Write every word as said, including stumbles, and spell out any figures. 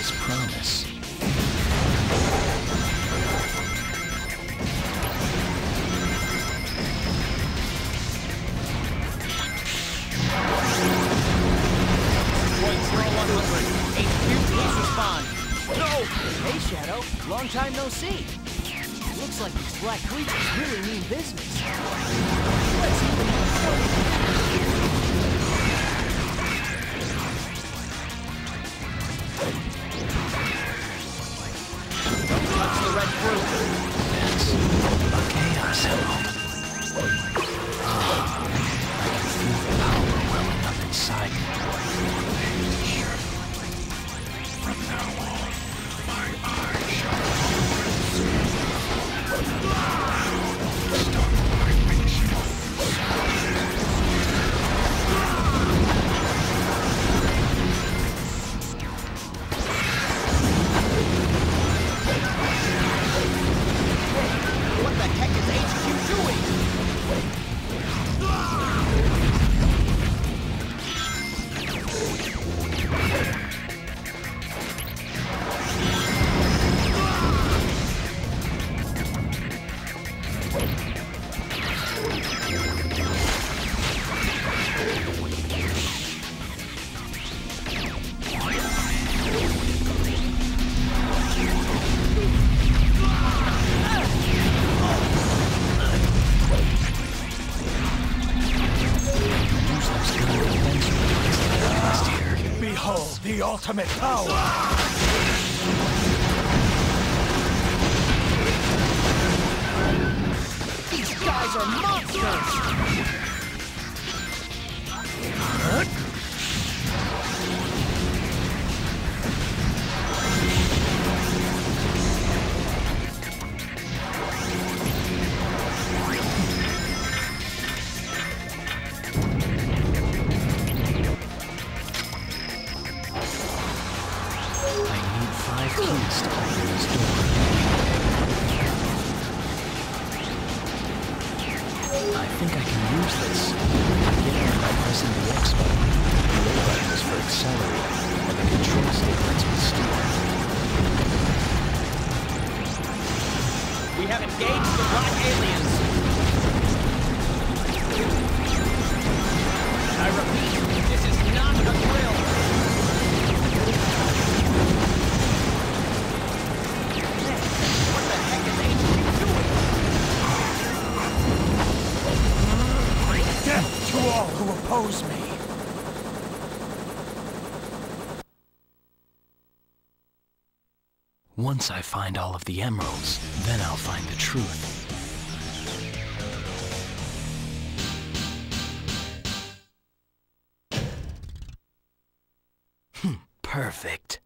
his promise. H Q, please respond. No! Hey, Shadow. Long time no see. Looks like these black creatures really mean business. Let's see what Don't touch the red fruit. That's a chaos emerald. Ah, I can feel the power welling up inside me. From now on, my eyes shall stop my mixing of What the heck is H Q doing? Behold the ultimate power! These guys are monsters! Five keys to open this door. I think I can use this. Again, by pressing the X button. The A button is for accelerating, and the control stick lets me steer. We have engaged the black aliens. I repeat, this is not a thrill. What the heck is H Q doing? Death to all who oppose me! Once I find all of the emeralds, then I'll find the truth. Hmm, perfect.